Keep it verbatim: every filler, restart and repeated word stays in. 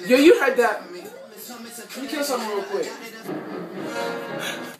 Yo, you heard that? Let me kill someone real quick.